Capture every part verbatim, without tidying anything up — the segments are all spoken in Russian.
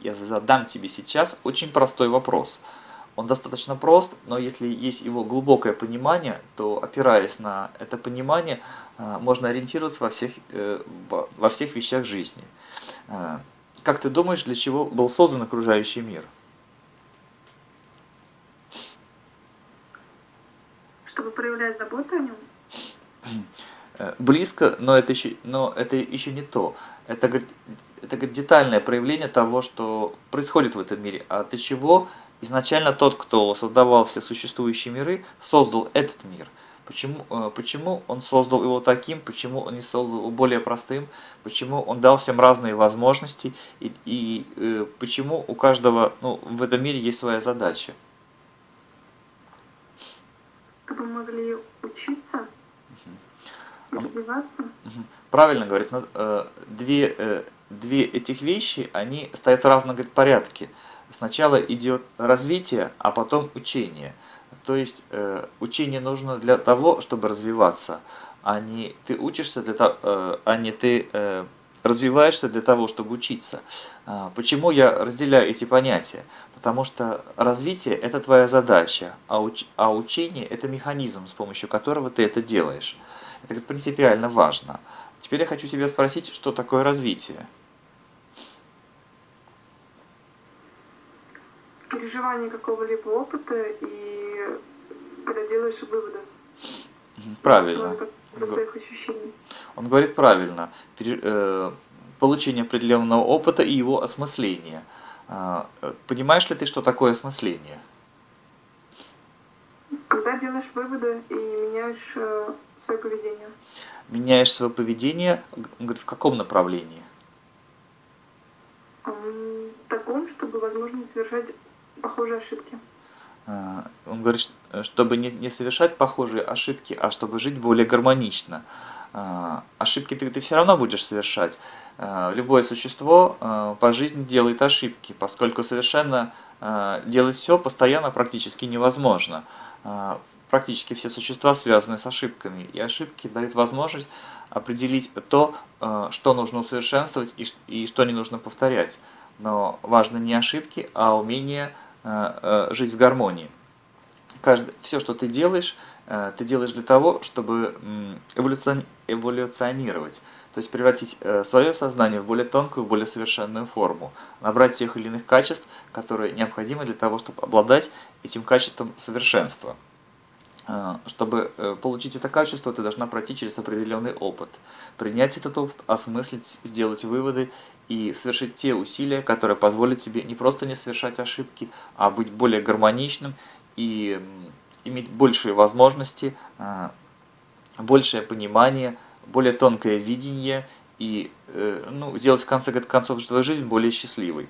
я задам тебе сейчас очень простой вопрос. Он достаточно прост, но если есть его глубокое понимание, то, опираясь на это понимание, можно ориентироваться во всех, во всех вещах жизни. Как ты думаешь, для чего был создан окружающий мир? Чтобы проявлять заботу о нем? Близко, но это еще, но это еще не то. Это, говорит, это говорит, детальное проявление того, что происходит в этом мире. А для чего изначально тот, кто создавал все существующие миры, создал этот мир? Почему, почему он создал его таким, почему он не создал его более простым, почему он дал всем разные возможности, и, и э, почему у каждого, ну, в этом мире есть своя задача? Чтобы могли учиться и Он, развиваться? правильно говорит, но э, две, э, две этих вещи, они стоят в разном, говорит, порядке. Сначала идет развитие, а потом учение. То есть э, учение нужно для того, чтобы развиваться, а не ты учишься для того, э, а не ты э, развиваешься для того, чтобы учиться. А, почему я разделяю эти понятия? Потому что развитие – это твоя задача, а, уч, а учение – это механизм, с помощью которого ты это делаешь. Это, говорит, принципиально важно. Теперь я хочу тебя спросить, что такое развитие? Переживание какого-либо опыта и когда делаешь выводы на основе Правильно. каких-то своих ощущений. Он говорит правильно. Пере, э, получение определенного опыта и его осмысление. А, понимаешь ли ты, что такое осмысление? Когда делаешь выводы и меняешь э, свое поведение. Меняешь свое поведение, он говорит, в каком направлении? В таком, чтобы, возможно, не совершать похожие ошибки. Он говорит, чтобы не, не совершать похожие ошибки, а чтобы жить более гармонично. Ошибки ты, ты все равно будешь совершать. Любое существо по жизни делает ошибки, поскольку совершенно делать все постоянно практически невозможно. Практически все существа связаны с ошибками, и ошибки дают возможность определить то, что нужно усовершенствовать и, и что не нужно повторять. Но важно не ошибки, а умение жить в гармонии. Каждый, все, что ты делаешь, ты делаешь для того, чтобы эволюционировать, то есть превратить свое сознание в более тонкую, в более совершенную форму, набрать тех или иных качеств, которые необходимы для того, чтобы обладать этим качеством совершенства. Чтобы получить это качество, ты должна пройти через определенный опыт, принять этот опыт, осмыслить, сделать выводы и совершить те усилия, которые позволят тебе не просто не совершать ошибки, а быть более гармоничным и иметь большие возможности, большее понимание, более тонкое видение и ну, сделать в конце концов твою жизнь более счастливой.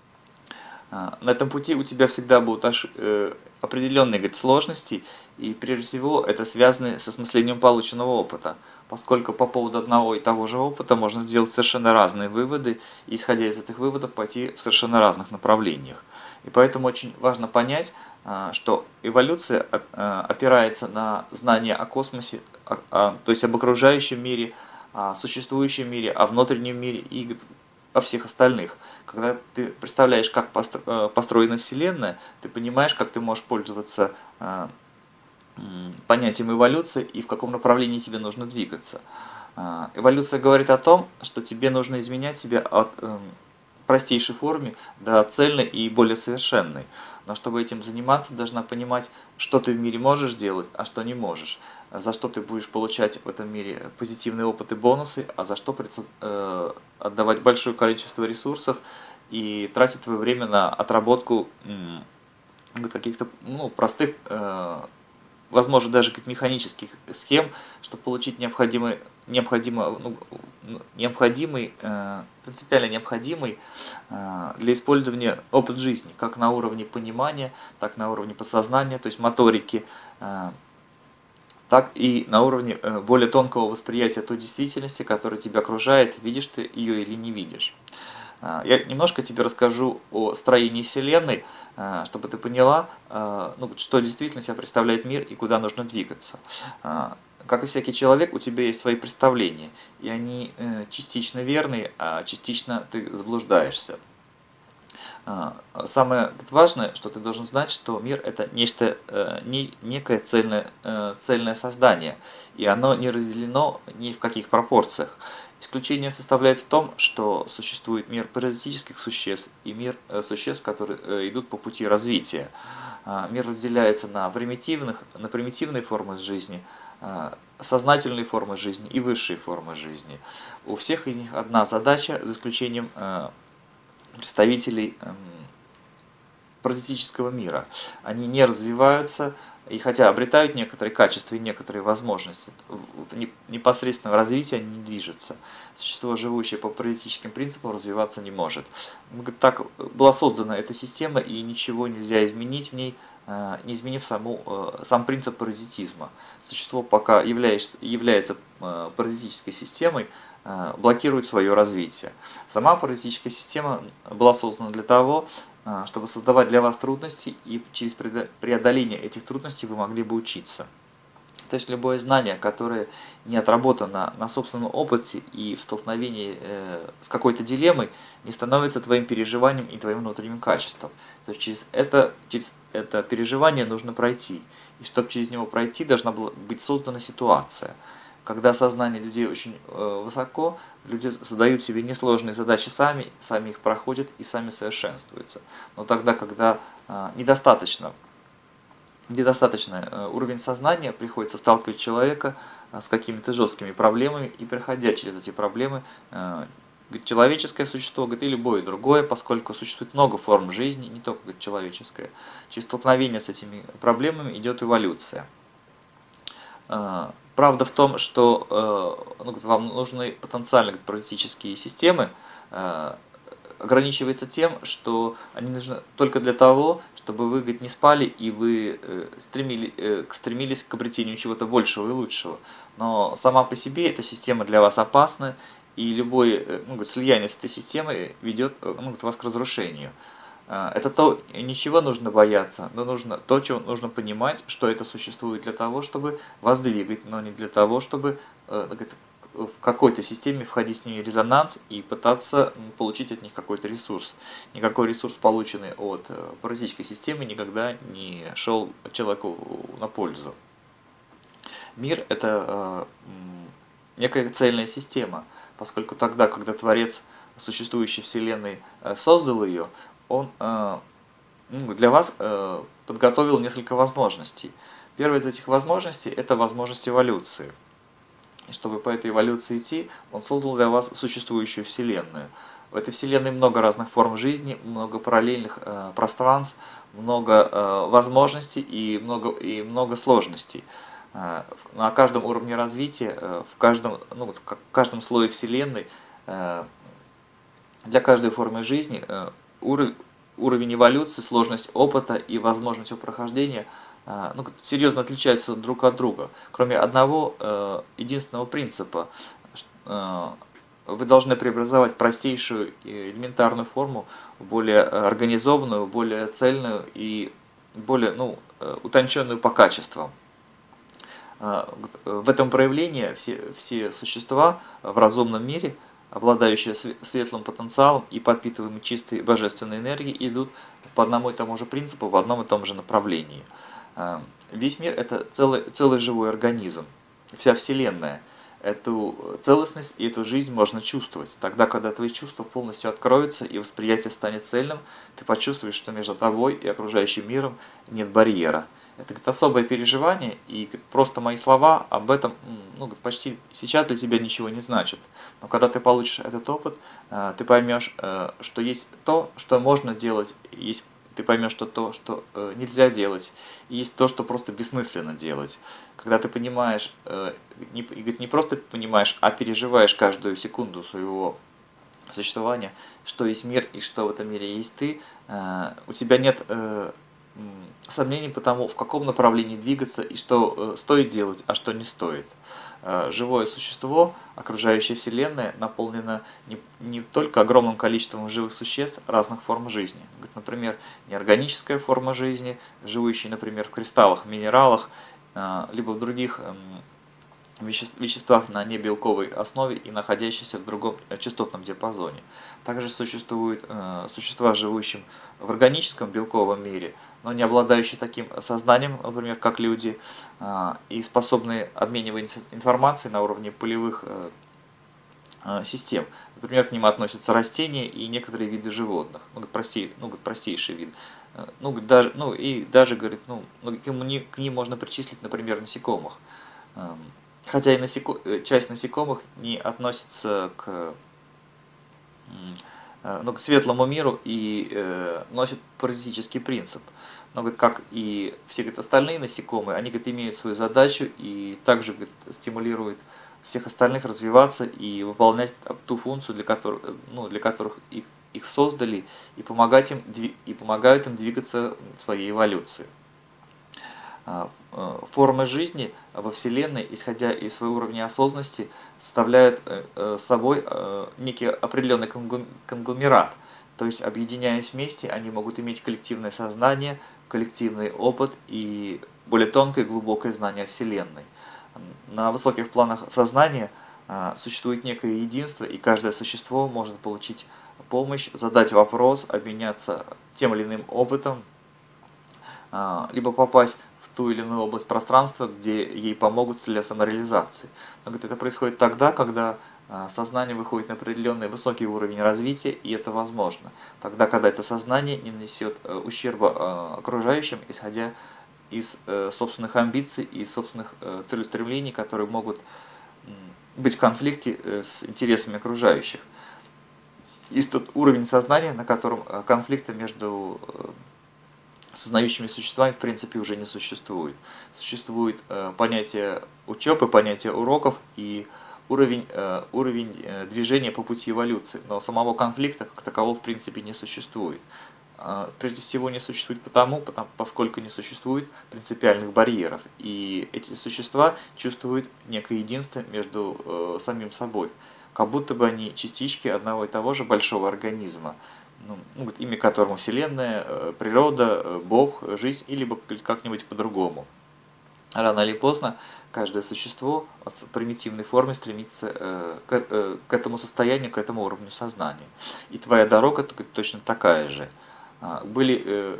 На этом пути у тебя всегда будут определенные, говорит, сложности, и прежде всего это связано с осмыслением полученного опыта, поскольку по поводу одного и того же опыта можно сделать совершенно разные выводы, и исходя из этих выводов пойти в совершенно разных направлениях. И поэтому очень важно понять, что эволюция опирается на знания о космосе, то есть об окружающем мире, о существующем мире, о внутреннем мире и о всех остальных. Когда ты представляешь, как построена Вселенная, ты понимаешь, как ты можешь пользоваться понятием эволюции и в каком направлении тебе нужно двигаться. Эволюция говорит о том, что тебе нужно изменять себя от простейшей форме до цельной и более совершенной. Но чтобы этим заниматься, должна понимать, что ты в мире можешь делать, а что не можешь. За что ты будешь получать в этом мире позитивные опыты, бонусы, а за что придется э, отдавать большое количество ресурсов и тратить твое время на отработку э, каких-то ну, простых, э, возможно, даже каких-то механических схем, чтобы получить необходимый, необходимо, ну, необходимый э, принципиально необходимый э, для использования опыт жизни, как на уровне понимания, так на уровне подсознания, то есть моторики, э, так и на уровне э, более тонкого восприятия той действительности, которая тебя окружает, видишь ты ее или не видишь. Я немножко тебе расскажу о строении Вселенной, чтобы ты поняла, ну, что действительно себя представляет мир и куда нужно двигаться. Как и всякий человек, у тебя есть свои представления, и они частично верные, а частично ты заблуждаешься. Самое важное, что ты должен знать, что мир это нечто, не, некое цельное, цельное создание, и оно не разделено ни в каких пропорциях. Исключение составляет в том, что существует мир паразитических существ и мир существ, которые идут по пути развития. Мир разделяется на примитивных, на примитивные формы жизни, сознательные формы жизни и высшие формы жизни. У всех из них одна задача, за исключением представителей паразитического мира. Они не развиваются, и хотя обретают некоторые качества и некоторые возможности, в непосредственном развитии они не движутся. Существо, живущее по паразитическим принципам, развиваться не может. Так была создана эта система, и ничего нельзя изменить в ней, не изменив саму, сам принцип паразитизма. Существо, пока является, является паразитической системой, блокирует свое развитие. Сама паразитическая система была создана для того, чтобы создавать для вас трудности, и через преодоление этих трудностей вы могли бы учиться. То есть любое знание, которое не отработано на собственном опыте и в столкновении с какой-то дилеммой, не становится твоим переживанием и твоим внутренним качеством. То есть через это, через это переживание нужно пройти. И чтобы через него пройти, должна была быть создана ситуация. Когда сознание людей очень э, высоко, люди задают себе несложные задачи сами, сами их проходят и сами совершенствуются. Но тогда, когда э, недостаточно, недостаточный э, уровень сознания, приходится сталкивать человека э, с какими-то жесткими проблемами, и проходя через эти проблемы, э, говорит, человеческое существо, говорит, и любое другое, поскольку существует много форм жизни, не только говорит, человеческое, через столкновение с этими проблемами идет эволюция. Правда в том, что ну, вам нужны потенциально паразитические системы, ограничивается тем, что они нужны только для того, чтобы вы, говорит, не спали и вы стремили, стремились к обретению чего-то большего и лучшего. Но сама по себе эта система для вас опасна, и любое ну, говорит, слияние с этой системой ведет ну, говорит, вас к разрушению. Это то, ничего нужно бояться, но нужно то, чего нужно понимать, что это существует для того, чтобы вас двигать, но не для того, чтобы в какой-то системе входить с ними в резонанс и пытаться получить от них какой-то ресурс. Никакой ресурс, полученный от паразитической системы, никогда не шел человеку на пользу. Мир – это некая цельная система, поскольку тогда, когда Творец существующей Вселенной создал ее, он для вас подготовил несколько возможностей. Первая из этих возможностей – это возможность эволюции. И чтобы по этой эволюции идти, он создал для вас существующую Вселенную. В этой Вселенной много разных форм жизни, много параллельных пространств, много возможностей и много, и много сложностей. На каждом уровне развития, в каждом, ну, в каждом слое Вселенной, для каждой формы жизни уровень, уровень эволюции, сложность опыта и возможность его прохождения ну, серьезно отличаются друг от друга. Кроме одного единственного принципа, вы должны преобразовать простейшую элементарную форму в более организованную, более цельную и более ну, утонченную по качествам. В этом проявлении все, все существа в разумном мире, обладающие светлым потенциалом и подпитываемые чистой божественной энергией, идут по одному и тому же принципу, в одном и том же направлении. Весь мир – это целый, целый живой организм, вся Вселенная. Эту целостность и эту жизнь можно чувствовать. Тогда, когда твои чувства полностью откроются и восприятие станет цельным, ты почувствуешь, что между тобой и окружающим миром нет барьера. Это говорит, особое переживание, и говорит, просто мои слова об этом ну, говорит, почти сейчас для тебя ничего не значат. Но когда ты получишь этот опыт, ты поймешь, что есть то, что можно делать, есть, ты поймешь, что то, что нельзя делать, и есть то, что просто бессмысленно делать. Когда ты понимаешь, не, говорит, не просто понимаешь, а переживаешь каждую секунду своего существования, что есть мир и что в этом мире есть ты, у тебя нет сомнений по тому, в каком направлении двигаться и что стоит делать, а что не стоит. Живое существо, окружающая Вселенная, наполнена не, не только огромным количеством живых существ разных форм жизни. Например, неорганическая форма жизни, живущие, например, в кристаллах, минералах, либо в других веществах на небелковой основе и находящихся в другом частотном диапазоне. Также существуют э, существа, живущие в органическом белковом мире, но не обладающие таким сознанием, например, как люди, э, и способные обменивать информацией на уровне полевых э, э, систем. Например, к ним относятся растения и некоторые виды животных, ну, простей, ну, простейший вид. Ну, даже, ну, и даже, говорит, ну, к ним, к ним можно причислить, например, насекомых. Хотя и насеко... часть насекомых не относится к, ну, к светлому миру и э, носит паразитический принцип. Но, говорит, как и все, говорит, остальные насекомые, они, говорит, имеют свою задачу и также, говорит, стимулируют всех остальных развиваться и выполнять ту функцию, для которых, ну, для которых их, их создали, и, помогать им, и помогают им двигаться в своей эволюции. Формы жизни во Вселенной, исходя из своего уровня осознанности, составляют собой некий определенный конгломерат. То есть, объединяясь вместе, они могут иметь коллективное сознание, коллективный опыт и более тонкое и глубокое знание Вселенной. На высоких планах сознания существует некое единство, и каждое существо может получить помощь, задать вопрос, обменяться тем или иным опытом, либо попасть в ту или иную область пространства, где ей помогут для самореализации. Но, говорит, это происходит тогда, когда сознание выходит на определенный высокий уровень развития, и это возможно. Тогда, когда это сознание не нанесет ущерба окружающим, исходя из собственных амбиций и собственных целеустремлений, которые могут быть в конфликте с интересами окружающих. Есть тот уровень сознания, на котором конфликта между сознающими существами в принципе уже не существует. Существует э, понятие учебы, понятие уроков и уровень, э, уровень э, движения по пути эволюции. Но самого конфликта как такового в принципе не существует. Э, прежде всего не существует потому, потому, поскольку не существует принципиальных барьеров. И эти существа чувствуют некое единство между э, самим собой. Как будто бы они частички одного и того же большого организма. Ну, имя которому Вселенная, природа, Бог, жизнь, или как-нибудь по-другому. Рано или поздно каждое существо в примитивной форме стремится к этому состоянию, к этому уровню сознания. И твоя дорога точно такая же. Были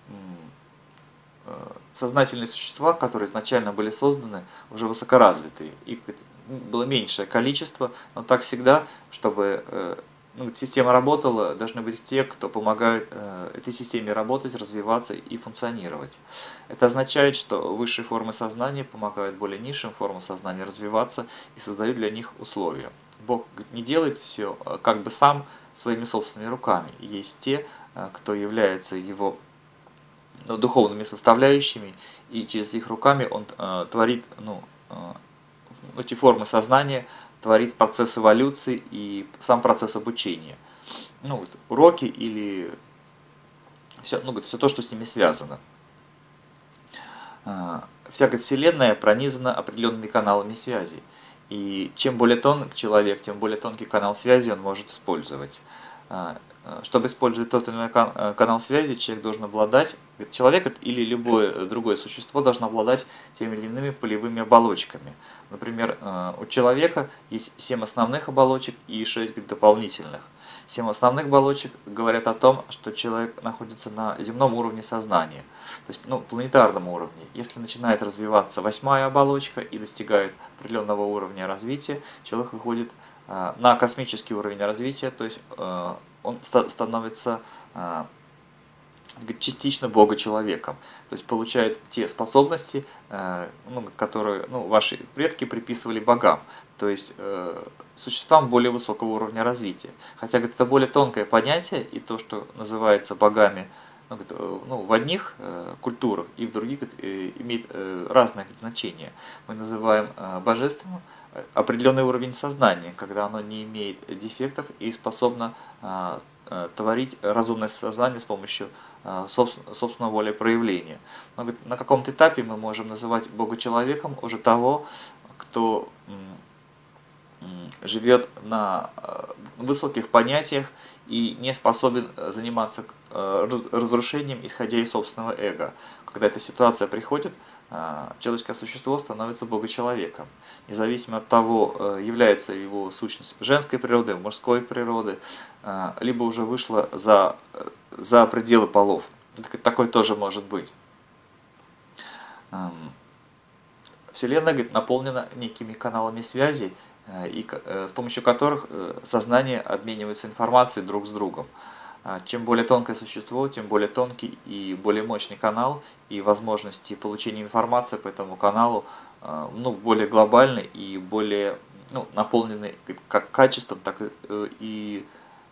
сознательные существа, которые изначально были созданы, уже высокоразвитые. Их было меньшее количество, но так всегда, чтобы Ну, система работала, должны быть те, кто помогают э, этой системе работать, развиваться и функционировать. Это означает, что высшие формы сознания помогают более низшим формам сознания развиваться и создают для них условия. Бог не делает все как бы сам своими собственными руками. Есть те, э, кто является его ну, духовными составляющими, и через их руками он э, творит ну, э, эти формы сознания, творит процесс эволюции и сам процесс обучения. Ну, вот, уроки или все, ну, все то, что с ними связано. Вся Вселенная пронизана определенными каналами связи. И чем более тонк человек, тем более тонкий канал связи он может использовать. Чтобы использовать тот или иной канал связи, человек должен обладать, человек или любое другое существо должно обладать теми или иными полевыми оболочками. Например, у человека есть семь основных оболочек и шесть дополнительных. Семь основных оболочек говорят о том, что человек находится на земном уровне сознания, то есть ну, планетарном уровне. Если начинает развиваться восьмая оболочка и достигает определенного уровня развития, человек выходит на космический уровень развития, то есть он становится частично Бога-человеком, то есть получает те способности, ну, которые ну, ваши предки приписывали богам, то есть существам более высокого уровня развития. Хотя говорит, это более тонкое понятие, и то, что называется богами ну, ну, в одних культурах и в других имеет разное значение. Мы называем божественным определенный уровень сознания, когда оно не имеет дефектов и способно а, а, творить разумное сознание с помощью а, собствен, собственного волепроявления. Но говорит, на каком-то этапе мы можем называть Бога человеком уже того, кто живет на высоких понятиях и не способен заниматься разрушением, исходя из собственного эго. Когда эта ситуация приходит, человеческое существо становится богочеловеком, независимо от того, является его сущность женской природы, мужской природы, либо уже вышла за, за пределы полов. Такое тоже может быть. Вселенная, говорит, наполнена некими каналами связи, и, с помощью которых сознание обменивается информацией друг с другом. Чем более тонкое существо, тем более тонкий и более мощный канал, и возможности получения информации по этому каналу ну, более глобальны и более ну, наполнены как качеством, так и, и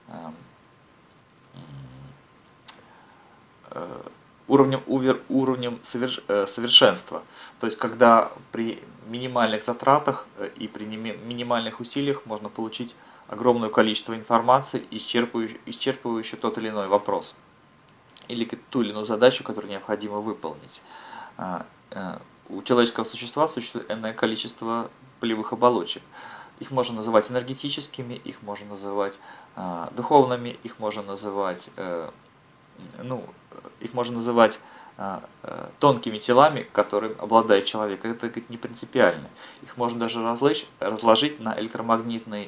э, уровнем, уровнем совершенства. То есть, когда при минимальных затратах и при минимальных усилиях можно получить огромное количество информации, исчерпывающую, исчерпывающую тот или иной вопрос или ту или иную задачу, которую необходимо выполнить. У человеческого существа существует энное количество полевых оболочек. Их можно называть энергетическими, их можно называть духовными, их можно называть, ну, их можно называть тонкими телами, которым обладает человек. Это, говорит, не принципиально. Их можно даже разложить, разложить на электромагнитной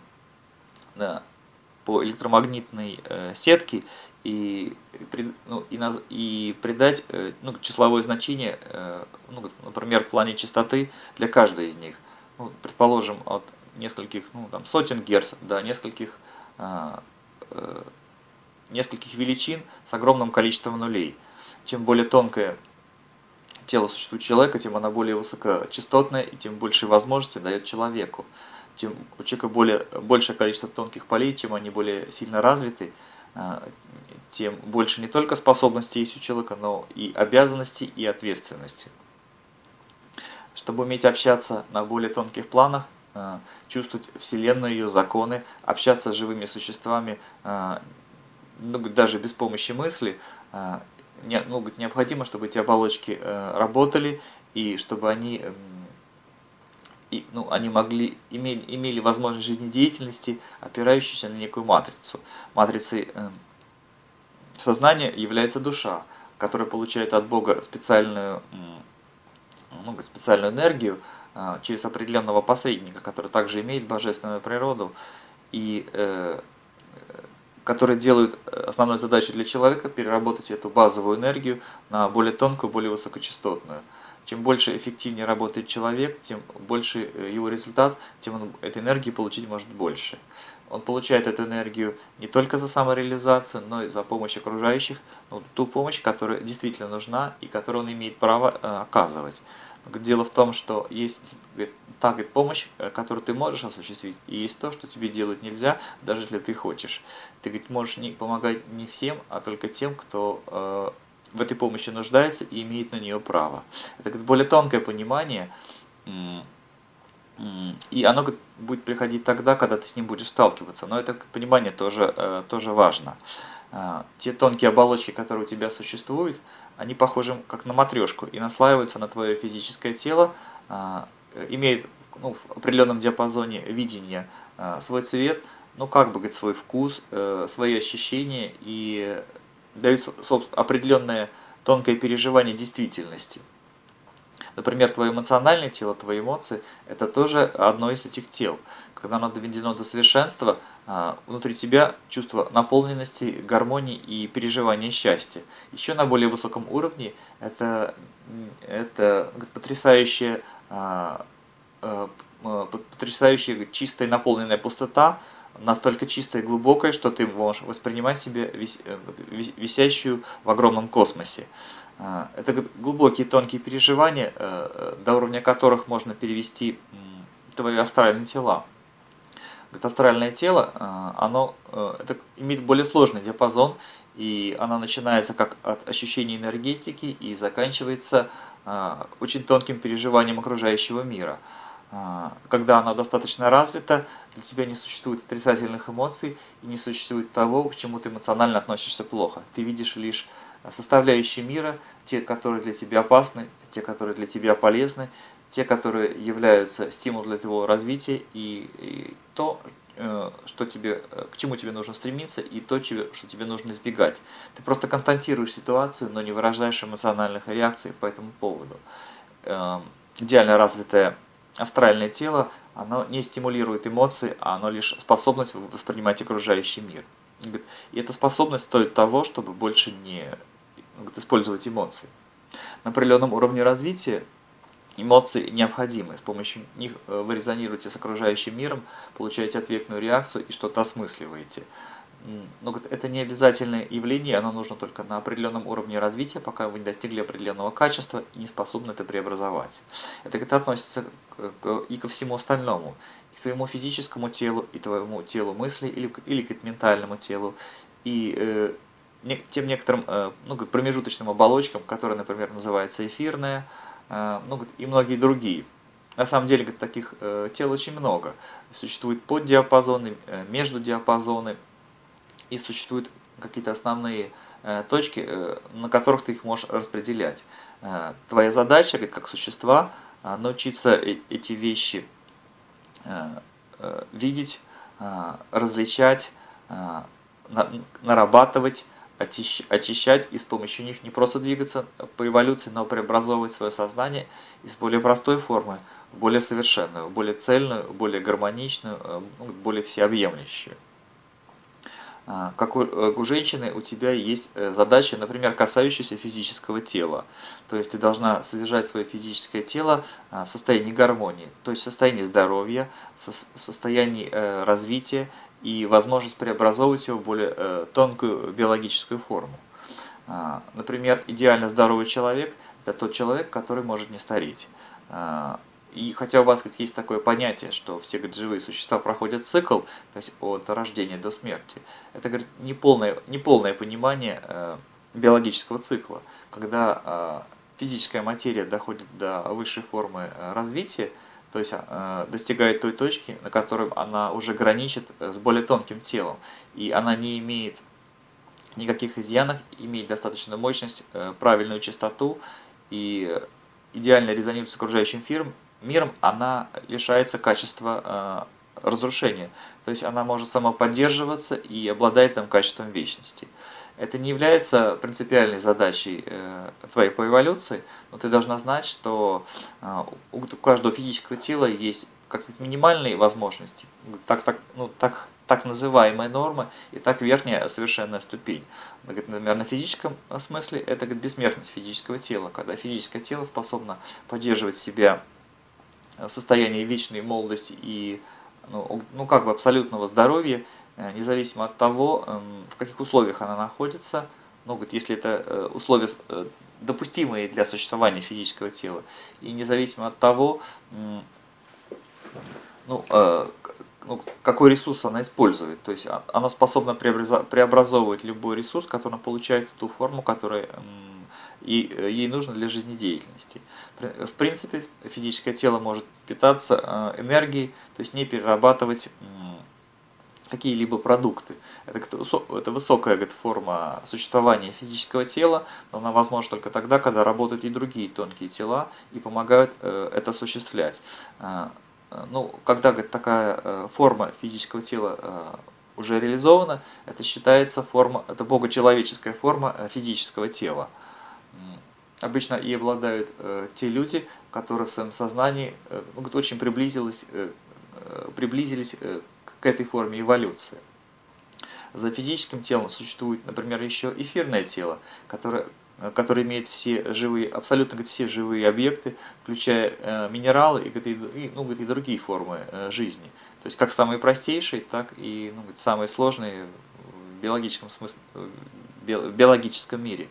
по электромагнитной э, сетке и, ну, и, наз, и придать э, ну, числовое значение, э, ну, например, в плане частоты для каждой из них. Ну, предположим, от нескольких ну, там, сотен герц до нескольких, э, э, нескольких величин с огромным количеством нулей. Чем более тонкое тело существует у человека, тем оно более высокочастотное и тем больше возможностей дает человеку. Тем у человека более, большее количество тонких полей, чем они более сильно развиты, тем больше не только способностей есть у человека, но и обязанностей, и ответственности. Чтобы уметь общаться на более тонких планах, чувствовать Вселенную, ее законы, общаться с живыми существами, ну, даже без помощи мысли, ну, необходимо, чтобы эти оболочки работали, и чтобы они... И, ну, они могли, имели, имели возможность жизнедеятельности, опирающейся на некую матрицу. Матрицей э, сознания является душа, которая получает от Бога специальную, ну, специальную энергию э, через определенного посредника, который также имеет божественную природу, и э, который делает основной задачей для человека переработать эту базовую энергию на более тонкую, более высокочастотную. Чем больше эффективнее работает человек, тем больше его результат, тем он этой энергии получить может больше. Он получает эту энергию не только за самореализацию, но и за помощь окружающих, ну, ту помощь, которая действительно нужна и которую он имеет право э, оказывать. Дело в том, что есть говорит, та говорит, помощь, которую ты можешь осуществить, и есть то, что тебе делать нельзя, даже если ты хочешь. Ты говорит, можешь не, помогать не всем, а только тем, кто... Э, в этой помощи нуждается и имеет на нее право. Это более тонкое понимание, и оно будет приходить тогда, когда ты с ним будешь сталкиваться. Но это понимание тоже, тоже важно. Те тонкие оболочки, которые у тебя существуют, они похожи как на матрешку и наслаиваются на твое физическое тело, имеют ну, в определенном диапазоне видения свой цвет, ну как бы говорит, свой вкус, свои ощущения и дают определенное тонкое переживание действительности. Например, твое эмоциональное тело, твои эмоции – это тоже одно из этих тел. Когда оно доведено до совершенства, внутри тебя чувство наполненности, гармонии и переживания счастья. Еще на более высоком уровне это, это потрясающая, потрясающая чистая наполненная пустота, настолько чистая и глубокая, что ты можешь воспринимать себя висящую в огромном космосе. Это глубокие тонкие переживания, до уровня которых можно перевести твои астральные тела. Астральное тело оно, это имеет более сложный диапазон, и оно начинается как от ощущения энергетики и заканчивается очень тонким переживанием окружающего мира. Когда оно достаточно развито, для тебя не существует отрицательных эмоций и не существует того, к чему ты эмоционально относишься плохо. Ты видишь лишь составляющие мира, те, которые для тебя опасны, те, которые для тебя полезны, те, которые являются стимулом для твоего развития и, и то, что тебе, к чему тебе нужно стремиться, и то, что тебе нужно избегать. Ты просто констатируешь ситуацию, но не выражаешь эмоциональных реакций по этому поводу. Идеально развитое астральное тело, оно не стимулирует эмоции, а оно лишь способность воспринимать окружающий мир. И эта способность стоит того, чтобы больше не использовать эмоции. На определенном уровне развития эмоции необходимы. С помощью них вы резонируете с окружающим миром, получаете ответную реакцию и что-то осмысливаете. Но это не обязательное явление, оно нужно только на определенном уровне развития, пока вы не достигли определенного качества и не способны это преобразовать. Это, это относится и ко всему остальному, и к твоему физическому телу, и твоему телу мысли, или, или к ментальному телу, и э, не, тем некоторым э, ну, промежуточным оболочкам, которые, например, называются эфирная, э, ну, и многие другие. На самом деле таких э, тел очень много. Существуют поддиапазоны, э, междудиапазоны, и существуют какие-то основные э, точки, э, на которых ты их можешь распределять. Э, твоя задача, как существа, э, научиться э, эти вещи э, э, видеть, э, различать, э, на, нарабатывать, очищ, очищать и с помощью них не просто двигаться по эволюции, но преобразовывать свое сознание из более простой формы в более совершенную, более цельную, более гармоничную, э, более всеобъемлющую. Как у, у женщины у тебя есть задача, например, касающаяся физического тела. То есть ты должна содержать свое физическое тело в состоянии гармонии, то есть в состоянии здоровья, в состоянии развития и возможность преобразовывать его в более тонкую биологическую форму. Например, идеально здоровый человек – это тот человек, который может не стареть. И хотя у вас говорит, есть такое понятие, что все говорит, живые существа проходят цикл, то есть от рождения до смерти, это говорит, неполное, неполное понимание э, биологического цикла. Когда э, физическая материя доходит до высшей формы э, развития, то есть э, достигает той точки, на которой она уже граничит с более тонким телом, и она не имеет никаких изъянов, имеет достаточную мощность, э, правильную частоту и идеально резонирует с окружающим миром, миром, она лишается качества э, разрушения. То есть она может самоподдерживаться и обладает там качеством вечности. Это не является принципиальной задачей э, твоей по эволюции, но ты должна знать, что э, у каждого физического тела есть как минимальные возможности, так, так, ну, так, так называемая норма и так верхняя совершенная ступень. Например, на физическом смысле это бессмертность физического тела, когда физическое тело способно поддерживать себя в состоянии вечной молодости и ну, ну, как бы абсолютного здоровья, независимо от того, в каких условиях она находится, ну, если это условия допустимые для существования физического тела, и независимо от того, ну, ну, какой ресурс она использует. То есть она способна преобразовывать любой ресурс, который получает в ту форму, которая и ей нужно для жизнедеятельности. В принципе, физическое тело может питаться энергией, то есть не перерабатывать какие-либо продукты. Это, это высокая говорит, форма существования физического тела, но она возможна только тогда, когда работают и другие тонкие тела и помогают это осуществлять. Ну, когда говорит, такая форма физического тела уже реализована, это считается форма, это богочеловеческая форма физического тела. Обычно и обладают э, те люди, которые в своем сознании э, ну, очень приблизились, э, приблизились э, к этой форме эволюции. За физическим телом существует, например, еще эфирное тело, которое, которое имеет все живые, абсолютно говорит, все живые объекты, включая э, минералы и, и, ну, и другие формы э, жизни. То есть как самые простейшие, так и ну, самые сложные в биологическом смысле, в биологическом мире.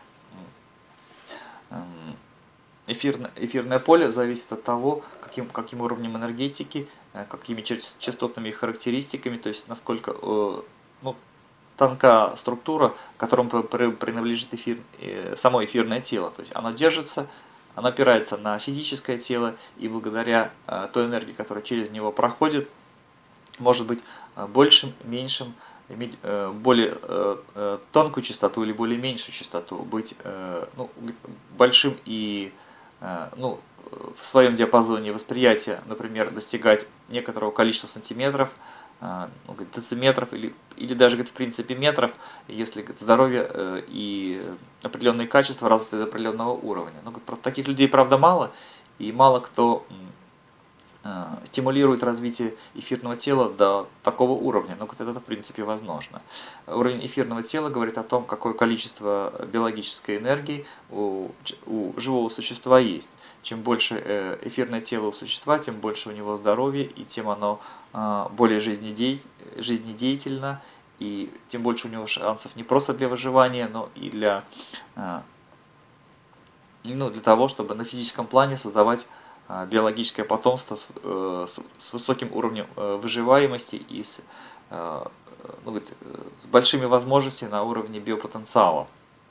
Эфирное, эфирное поле зависит от того, каким, каким уровнем энергетики, какими частотными характеристиками, то есть насколько ну, тонка структура, которому принадлежит эфир, само эфирное тело. То есть оно держится, оно опирается на физическое тело, и благодаря той энергии, которая через него проходит, может быть большим, меньшим, иметь более тонкую частоту или более меньшую частоту, быть ну, большим и ну, в своем диапазоне восприятия, например, достигать некоторого количества сантиметров, ну, говорит, дециметров или, или даже, говорит, в принципе метров, если, говорит, здоровье и определенные качества развиты до определенного уровня. Но, говорит, таких людей, правда, мало, и мало кто стимулирует развитие эфирного тела до такого уровня, но это, в принципе, возможно. Уровень эфирного тела говорит о том, какое количество биологической энергии у, у живого существа есть. Чем больше эфирное тело у существа, тем больше у него здоровья, и тем оно более жизнедеятельно, и тем больше у него шансов не просто для выживания, но и для, ну, для того, чтобы на физическом плане создавать биологическое потомство с, с, с высоким уровнем выживаемости и с, ну, с большими возможностями на уровне биопотенциала.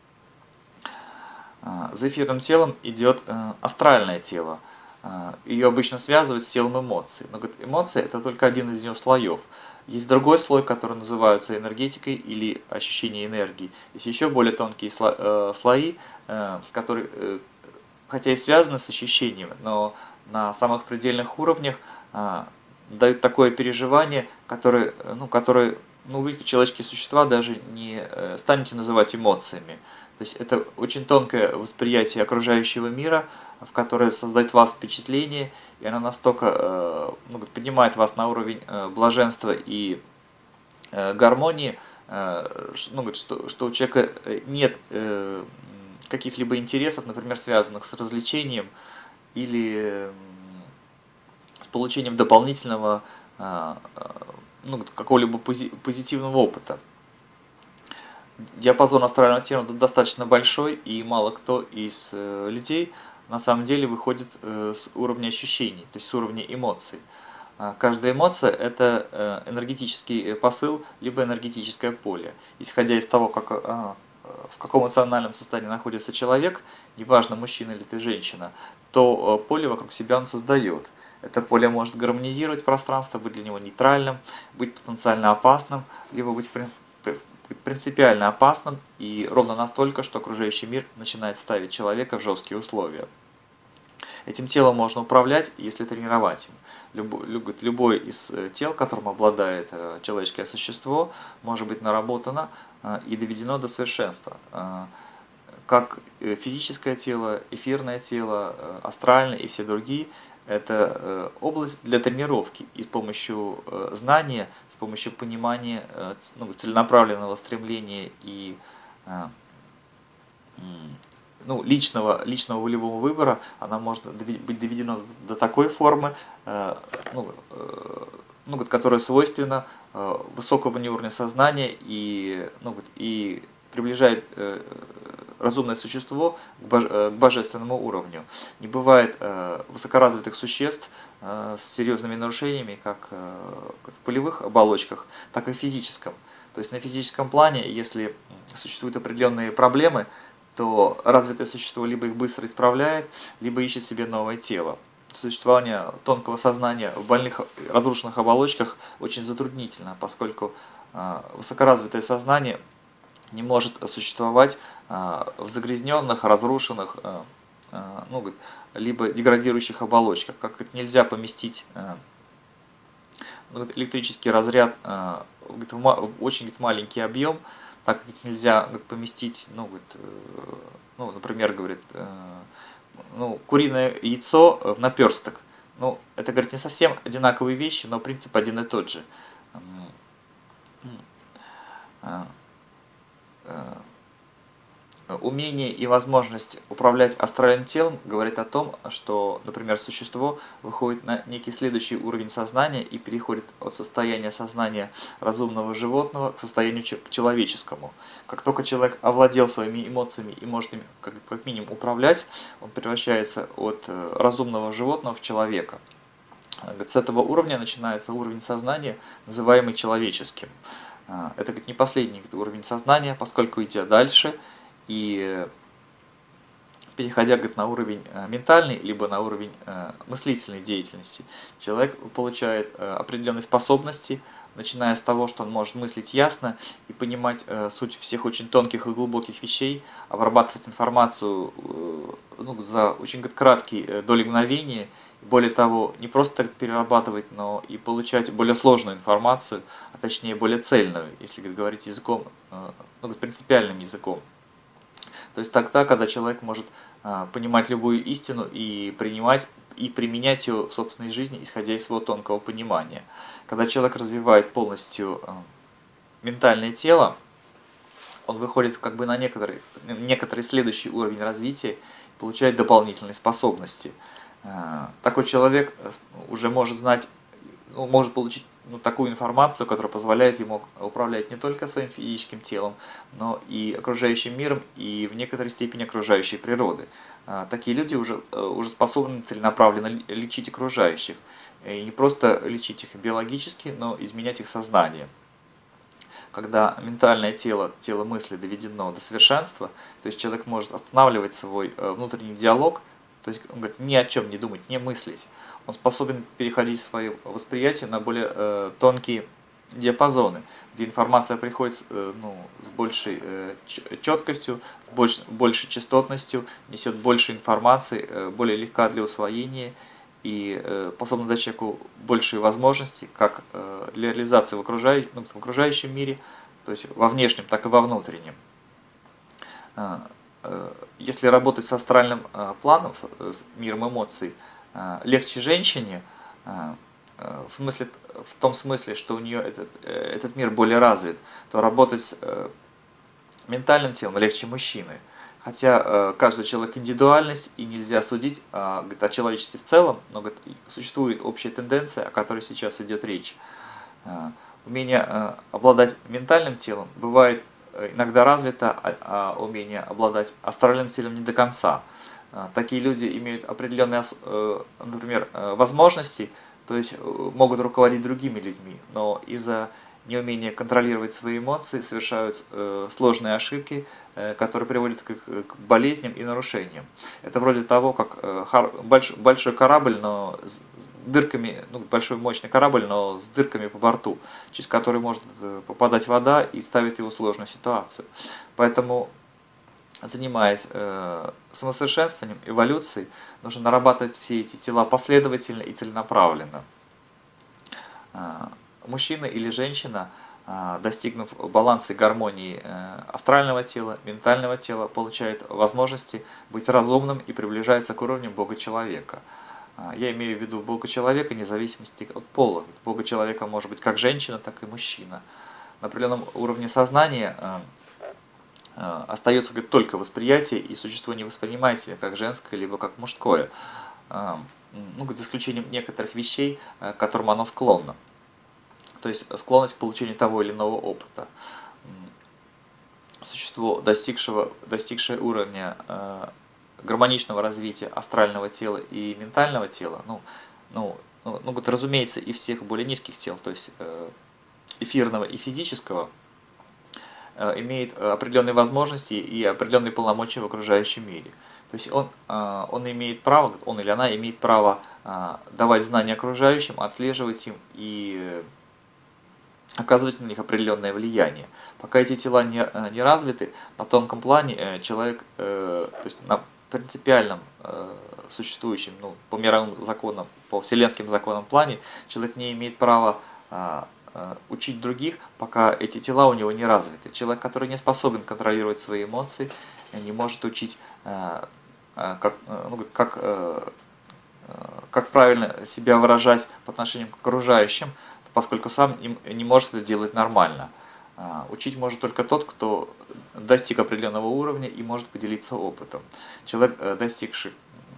За эфирным телом идет астральное тело. Ее обычно связывают с телом эмоций. Но говорит, эмоции это только один из ее слоев. Есть другой слой, который называется энергетикой или ощущение энергии. Есть еще более тонкие слои, которые, хотя и связаны с ощущениями, но на самых предельных уровнях а, дают такое переживание, которое, ну, которое ну, вы, человеческие существа, даже не э, станете называть эмоциями. То есть это очень тонкое восприятие окружающего мира, в которое создает вас впечатление, и оно настолько э, ну, поднимает вас на уровень э, блаженства и э, гармонии, э, ну, что, что у человека нет э, каких-либо интересов, например, связанных с развлечением или с получением дополнительного ну, какого-либо позитивного опыта. Диапазон астрального тела достаточно большой, и мало кто из людей на самом деле выходит с уровня ощущений, то есть с уровня эмоций. Каждая эмоция – это энергетический посыл, либо энергетическое поле. Исходя из того, как, в каком эмоциональном состоянии находится человек, неважно, мужчина или ты женщина, то поле вокруг себя он создает. Это поле может гармонизировать пространство, быть для него нейтральным, быть потенциально опасным, либо быть принципиально опасным и ровно настолько, что окружающий мир начинает ставить человека в жесткие условия. Этим телом можно управлять, если тренировать им. Любой, любой из тел, которым обладает человеческое существо, может быть наработано и доведено до совершенства. Как физическое тело, эфирное тело, астральное и все другие, это область для тренировки. И с помощью знания, с помощью понимания, ну, целенаправленного стремления и ну, личного, личного волевого выбора, она может быть доведена до такой формы, ну, ну, которая свойственна высокого уровня сознания и, ну, и приближает разумное существо к божественному уровню. Не бывает высокоразвитых существ с серьезными нарушениями, как в полевых оболочках, так и в физическом. То есть на физическом плане, если существуют определенные проблемы, то развитое существо либо их быстро исправляет, либо ищет себе новое тело. Существование тонкого сознания в больных, разрушенных оболочках очень затруднительно, поскольку высокоразвитое сознание не может существовать в загрязненных, разрушенных, ну, либо деградирующих оболочках. Как это нельзя поместить электрический разряд в очень маленький объем, так как нельзя поместить, ну, ну, например, говорит, ну, куриное яйцо в наперсток. Ну, это, говорит, не совсем одинаковые вещи, но принцип один и тот же. Умение и возможность управлять астральным телом говорит о том, что, например, существо выходит на некий следующий уровень сознания и переходит от состояния сознания разумного животного к состоянию к человеческому. Как только человек овладел своими эмоциями и может ими как, как минимум управлять, он превращается от разумного животного в человека. С этого уровня начинается уровень сознания, называемый человеческим. Это не последний уровень сознания, поскольку идя дальше и переходя, говорит, на уровень ментальный, либо на уровень мыслительной деятельности, человек получает определенные способности, начиная с того, что он может мыслить ясно и понимать суть всех очень тонких и глубоких вещей, обрабатывать информацию, ну, за очень, говорит, краткие доли мгновения Более того, не просто так перерабатывать, но и получать более сложную информацию, а точнее более цельную, если говорить языком, ну, принципиальным языком. То есть тогда, когда человек может понимать любую истину и принимать и применять ее в собственной жизни, исходя из своего тонкого понимания. Когда человек развивает полностью ментальное тело, он выходит как бы на некоторый, некоторый следующий уровень развития, получает дополнительные способности. Такой человек уже может знать, ну, может получить ну, такую информацию, которая позволяет ему управлять не только своим физическим телом, но и окружающим миром, и в некоторой степени окружающей природой. Такие люди уже, уже способны целенаправленно лечить окружающих. И не просто лечить их биологически, но изменять их сознание. Когда ментальное тело, тело мысли доведено до совершенства, то есть человек может останавливать свой внутренний диалог, то есть он говорит, ни о чем не думать, не мыслить. Он способен переходить свое восприятие на более э, тонкие диапазоны, где информация приходит э, ну, с большей э, четкостью, с больш, большей частотностью, несет больше информации, э, более легка для усвоения и э, способна дать человеку большие возможности, как э, для реализации в, окружающем, ну, в окружающем мире, то есть во внешнем, так и во внутреннем. Если работать с астральным планом, с миром эмоций, легче женщине, в, смысле, в том смысле, что у нее этот, этот мир более развит, то работать с ментальным телом легче мужчины. Хотя каждый человек индивидуальность, и нельзя судить говорит, о человечестве в целом, но говорит, существует общая тенденция, о которой сейчас идет речь. Умение обладать ментальным телом бывает иногда развито, а умение обладать астральным телом не до конца. Такие люди имеют определенные, например, возможности, то есть могут руководить другими людьми, но из-за неумения контролировать свои эмоции совершают сложные ошибки, которые приводят к болезням и нарушениям. Это вроде того, как большой корабль, но с дырками, ну, большой мощный корабль, но с дырками по борту, через который может попадать вода и ставит его в сложную ситуацию. Поэтому, занимаясь самосовершенствованием, эволюцией, нужно нарабатывать все эти тела последовательно и целенаправленно. Мужчина или женщина, достигнув баланса и гармонии астрального тела, ментального тела, получает возможности быть разумным и приближается к уровню Бога-человека. Я имею в виду Бога-человека вне зависимости от пола. Бога-человека может быть как женщина, так и мужчина. На определенном уровне сознания остается говорит, только восприятие, и существо не воспринимает себя как женское, либо как мужское, ну, за исключением некоторых вещей, к которым оно склонно. То есть склонность к получению того или иного опыта. Существо, достигшего, достигшее уровня э, гармоничного развития астрального тела и ментального тела, ну, ну, ну, ну разумеется, и всех более низких тел, то есть э, эфирного и физического, э, имеет определенные возможности и определенные полномочия в окружающем мире. То есть он, э, он имеет право, он или она имеет право э, давать знания окружающим, отслеживать им и э, оказывать на них определенное влияние. Пока эти тела не, не развиты, на тонком плане человек, э, то есть на принципиальном э, существующем, ну, по мировым законам, по вселенским законам плане, человек не имеет права э, э, учить других, пока эти тела у него не развиты. Человек, который не способен контролировать свои эмоции, не может учить, э, э, как, э, ну, как, э, как правильно себя выражать по отношению к окружающим, поскольку сам не может это делать нормально. Учить может только тот, кто достиг определенного уровня и может поделиться опытом. Человек, достигший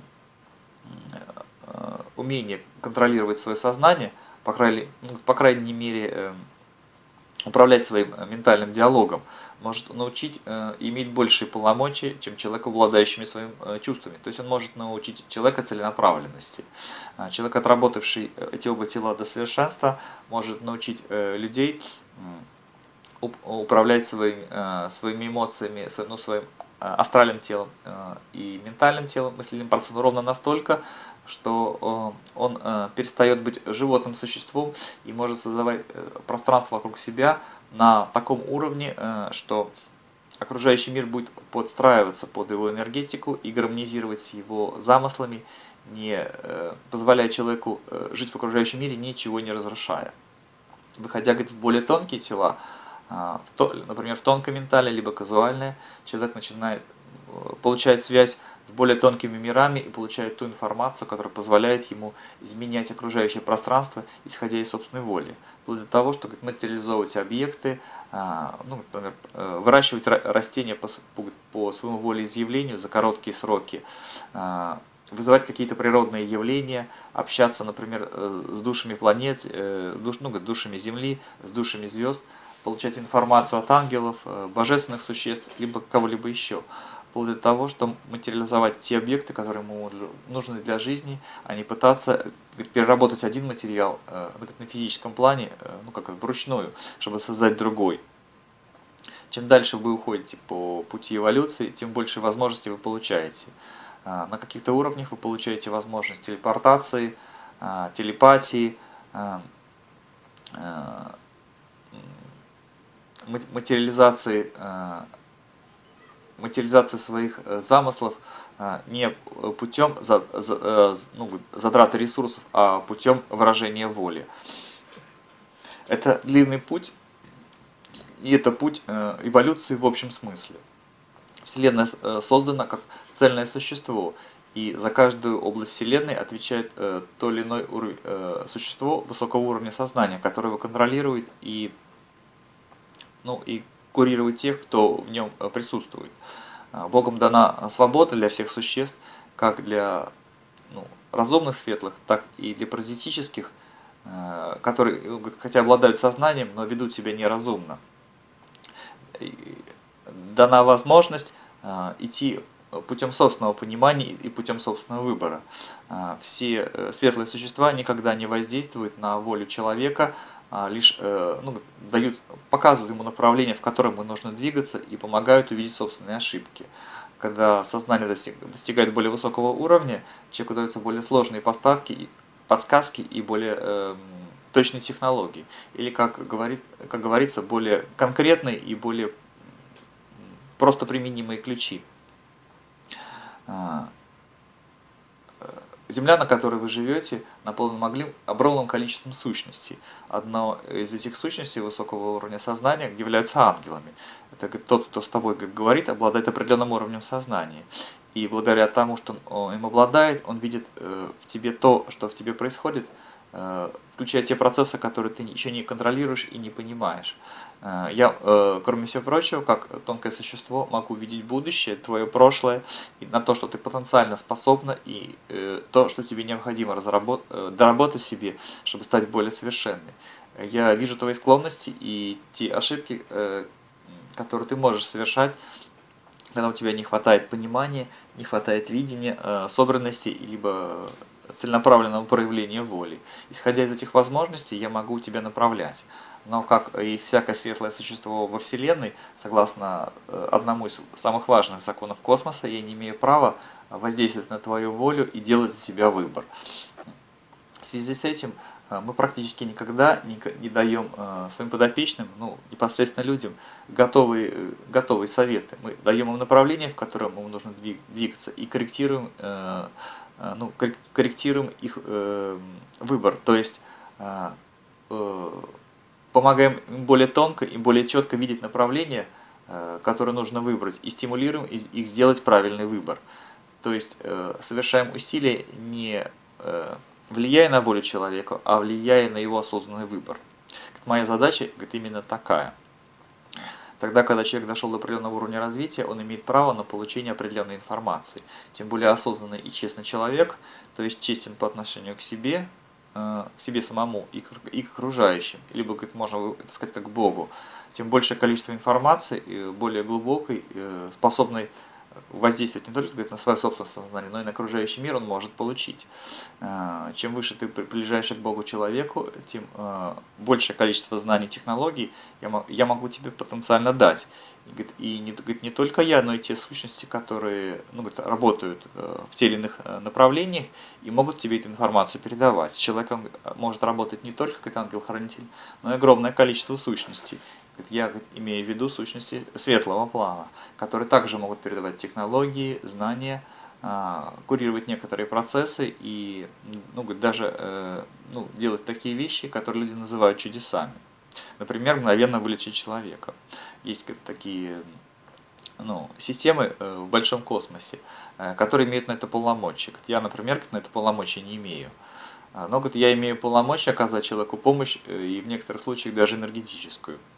умения контролировать свое сознание, по крайней, ну, по крайней мере, управлять своим ментальным диалогом, может научить э, иметь большие полномочия, чем человек, обладающими своими э, чувствами. То есть он может научить человека целенаправленности. Человек, отработавший эти оба тела до совершенства, может научить э, людей э, управлять своими, э, своими эмоциями, ну, своим э, астральным телом э, и ментальным телом, мыслительным процессом ровно настолько, что он перестает быть животным существом и может создавать пространство вокруг себя на таком уровне, что окружающий мир будет подстраиваться под его энергетику и гармонизировать с его замыслами, не э, позволяя человеку э, жить в окружающем мире, ничего не разрушая. Выходя, говорит, в более тонкие тела, э, в то, например, в тонком ментале, либо казуальное, человек начинает, э, получает связь с более тонкими мирами и получает ту информацию, которая позволяет ему изменять окружающее пространство, исходя из собственной воли. Вплоть до того, что, говорит, материализовывать объекты, э, ну, например, э, выращивать растения по, по своему волеизъявлению за короткие сроки, э, вызывать какие-то природные явления, общаться, например, с душами планет, душ, ну, душами Земли, с душами звезд, получать информацию от ангелов, божественных существ, либо кого-либо еще. Вплоть до того, что материализовать те объекты, которые ему нужны для жизни, а не пытаться, говорит, переработать один материал, говорит, на физическом плане, ну, как вручную, чтобы создать другой. Чем дальше вы уходите по пути эволюции, тем больше возможностей вы получаете. На каких-то уровнях вы получаете возможность телепортации, телепатии, материализации, материализации своих замыслов не путем ну, затраты ресурсов, а путем выражения воли. Это длинный путь, и это путь эволюции в общем смысле. Вселенная создана как цельное существо, и за каждую область Вселенной отвечает э, то или иное уровень, э, существо высокого уровня сознания, которое его контролирует и, ну, и курирует тех, кто в нем присутствует. Богом дана свобода для всех существ, как для, ну, разумных светлых, так и для паразитических, э, которые хотя обладают сознанием, но ведут себя неразумно. Дана возможность э, идти путем собственного понимания и путем собственного выбора. Э, все э, светлые существа никогда не воздействуют на волю человека, а лишь э, ну, дают, показывают ему направление, в котором ему нужно двигаться, и помогают увидеть собственные ошибки. Когда сознание достиг, достигает более высокого уровня, человеку даются более сложные поставки, подсказки и более э, точные технологии. Или, как, говорит, как говорится, более конкретные и более просто применимые ключи. Земля, на которой вы живете, наполнена огромным количеством сущностей. Одна из этих сущностей высокого уровня сознания являются ангелами. Это тот, кто с тобой говорит, обладает определенным уровнем сознания. И благодаря тому, что он им обладает, он видит в тебе то, что в тебе происходит, включая те процессы, которые ты еще не контролируешь и не понимаешь. Я, кроме всего прочего, как тонкое существо, могу видеть будущее, твое прошлое, и на то, что ты потенциально способна, и то, что тебе необходимо доработать в себе, чтобы стать более совершенной. Я вижу твои склонности и те ошибки, которые ты можешь совершать, когда у тебя не хватает понимания, не хватает видения, собранности, либо целенаправленного проявления воли. Исходя из этих возможностей, я могу тебя направлять. Но, как и всякое светлое существо во Вселенной, согласно одному из самых важных законов космоса, я не имею права воздействовать на твою волю и делать за себя выбор. В связи с этим мы практически никогда не, не даем своим подопечным, ну, непосредственно людям, готовые, готовые советы. Мы даем им направление, в котором им нужно двигаться, и корректируем, ну, корректируем их выбор. То есть помогаем им более тонко и более четко видеть направление, которое нужно выбрать, и стимулируем их сделать правильный выбор. То есть совершаем усилия не влияя на волю человека, а влияя на его осознанный выбор. Моя задача, говорит, именно такая. Тогда, когда человек дошел до определенного уровня развития, он имеет право на получение определенной информации. Тем более осознанный и честный человек, то есть честен по отношению к себе, к себе самому и к, и к окружающим, либо, говорит, можно это сказать, как к Богу. Тем большее количество информации, более глубокой, способной воздействовать не только, говорит, на свое собственное сознание, но и на окружающий мир он может получить. Чем выше ты приближаешься к Богу человеку, тем большее количество знаний и технологий я могу тебе потенциально дать. И, говорит, и не, говорит, не только я, но и те сущности, которые, ну, говорит, работают в тех или иных направлениях и могут тебе эту информацию передавать. С человеком может работать не только, говорит, ангел-хранитель, но и огромное количество сущностей. Говорит, я говорит, имею в виду сущности светлого плана, которые также могут передавать технологии, знания, а, курировать некоторые процессы и ну, говорит, даже э, ну, делать такие вещи, которые люди называют чудесами. Например, мгновенно вылечить человека. Есть говорит, такие ну, системы э, в большом космосе, э, которые имеют на это полномочия. Говорит, я, например, говорит, на это полномочия не имею. А, Но говорит, я имею полномочия оказать человеку помощь э, и в некоторых случаях даже энергетическую.